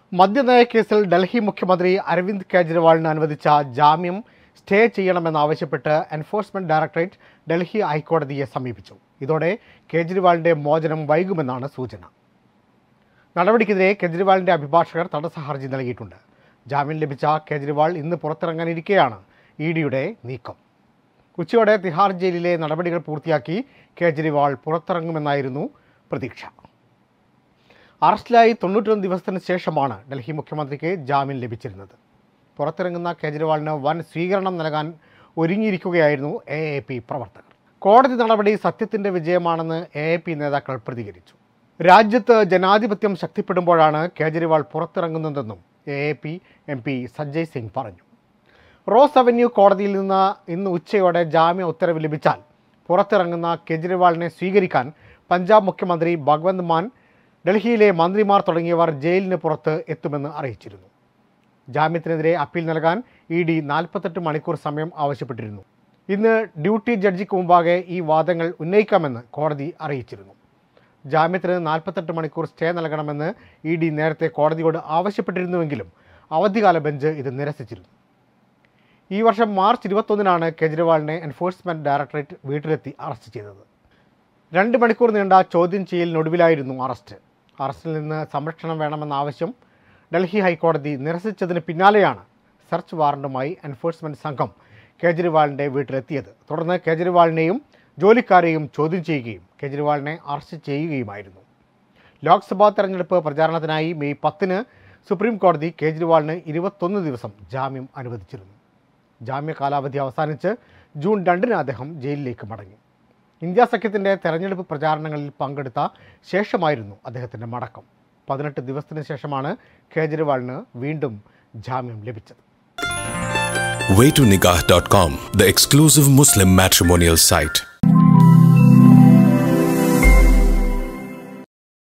മദ്യനയ കേസിൽ ഡൽഹി മുഖ്യമന്ത്രി അരവിന്ദ് കെജ്രിവാളിന് അനുവദിച്ച ജാമ്യം സ്റ്റേ ചെയ്യണമെന്നാവശ്യപ്പെട്ട് എൻഫോഴ്സ്മെന്റ് ഡയറക്ടറേറ്റ് ഡൽഹി ഹൈക്കോടതിയെ സമീപിച്ചു. ഇതോടെ കേജ്രിവാളിന്റെ മോചനം വൈകുമെന്നാണ് സൂചന. നടപടിക്കെതിരെ കേജ്രിവാളിന്റെ അഭിഭാഷകർ തടസ്സ ഹർജി നൽകിയിട്ടുണ്ട്. ജാമ്യം ലഭിച്ച കേജ്രിവാൾ ഇന്ന് പുറത്തിറങ്ങാനിരിക്കെയാണ് ഇഡിയുടെ നീക്കം. ഉച്ചയോടെ തിഹാർ ജയിലിലെ നടപടികൾ പൂർത്തിയാക്കി കേജ്രിവാൾ പുറത്തിറങ്ങുമെന്നായിരുന്നു പ്രതീക്ഷ. അറസ്റ്റിലായി 91 ദിവസത്തിന് ശേഷമാണ് ഡൽഹി മുഖ്യമന്ത്രിക്ക് ജാമ്യം ലഭിച്ചിരുന്നത്. പുറത്തിറങ്ങുന്ന കേജ്രിവാളിന് വൻ സ്വീകരണം നൽകാൻ ഒരുങ്ങിയിരിക്കുകയായിരുന്നു AAP പ്രവർത്തകർ. കോടതി നടപടി സത്യത്തിന്റെ വിജയമാണെന്ന് AAP നേതാക്കൾ പ്രതികരിച്ചു. രാജ്യത്ത് ജനാധിപത്യം ശക്തിപ്പെടുമ്പോഴാണ് കേജ്രിവാൾ പുറത്തിറങ്ങുന്നതെന്നും AAP MP സഞ്ജയ് സിംഗ് പറഞ്ഞു. റോസ് അവന്യൂ കോടതിയിൽ നിന്ന് ഇന്ന് ഉച്ചയോടെ ജാമ്യ ഉത്തരവ് ലഭിച്ചാൽ പുറത്തിറങ്ങുന്ന കേജ്രിവാളിനെ സ്വീകരിക്കാൻ പഞ്ചാബ് മുഖ്യമന്ത്രി ഭഗവന്ത് മാൻ, ഡൽഹിയിലെ മന്ത്രിമാർ തുടങ്ങിയവർ ജയിലിന് പുറത്ത് എത്തുമെന്ന് അറിയിച്ചിരുന്നു. ജാമ്യത്തിനെതിരെ അപ്പീൽ നൽകാൻ ED 48 മണിക്കൂർ സമയം ആവശ്യപ്പെട്ടിരുന്നു. ഇന്ന് ഡ്യൂട്ടി ജഡ്ജിക്ക് മുമ്പാകെ ഈ വാദങ്ങൾ ഉന്നയിക്കാമെന്ന് കോടതി അറിയിച്ചിരുന്നു. ജാമ്യത്തിന് 48 മണിക്കൂർ സ്റ്റേ നൽകണമെന്ന് ED നേരത്തെ കോടതിയോട് ആവശ്യപ്പെട്ടിരുന്നുവെങ്കിലും അവധിക്കാല ബെഞ്ച് ഇത് നിരസിച്ചിരുന്നു. ഈ വർഷം മാർച്ച് 21-നാണ് കേജ്രിവാളിനെ എൻഫോഴ്സ്മെന്റ് ഡയറക്ടറേറ്റ് വീട്ടിലെത്തി അറസ്റ്റ് ചെയ്തത്. 2 മണിക്കൂർ നീണ്ട ചോദ്യം ചെയ്യലിനൊടുവിലായിരുന്നു അറസ്റ്റ്. അറസ്റ്റിൽ നിന്ന് സംരക്ഷണം വേണമെന്ന ആവശ്യം ഡൽഹി ഹൈക്കോടതി നിരസിച്ചതിന് പിന്നാലെയാണ് സെർച്ച് വാറണ്ടുമായി എൻഫോഴ്സ്മെന്റ് സംഘം കേജ്രിവാളിൻ്റെ വീട്ടിലെത്തിയത്. തുടർന്ന് കേജ്രിവാളിനെയും ജോലിക്കാരെയും ചോദ്യം ചെയ്യുകയും കേജ്രിവാളിനെ അറസ്റ്റ് ചെയ്യുകയുമായിരുന്നു. ലോക്സഭാ തെരഞ്ഞെടുപ്പ് പ്രചാരണത്തിനായി മെയ് 10-ന് സുപ്രീം കോടതി കേജ്രിവാളിന് 21 ദിവസം ജാമ്യം അനുവദിച്ചിരുന്നു. ജാമ്യ കാലാവധി അവസാനിച്ച് ജൂൺ 2-ന് അദ്ദേഹം ജയിലിലേക്ക് മടങ്ങി. ഇന്ത്യ സഖ്യത്തിൻ്റെ തെരഞ്ഞെടുപ്പ് പ്രചാരണങ്ങളിൽ പങ്കെടുത്ത ശേഷമായിരുന്നു അദ്ദേഹത്തിൻ്റെ മടക്കം. 18 ദിവസത്തിന് ശേഷമാണ് കേജ്രിവാളിന് വീണ്ടും ജാമ്യം ലഭിച്ചത്. Waytonikah.com, the exclusive Muslim matrimonial site.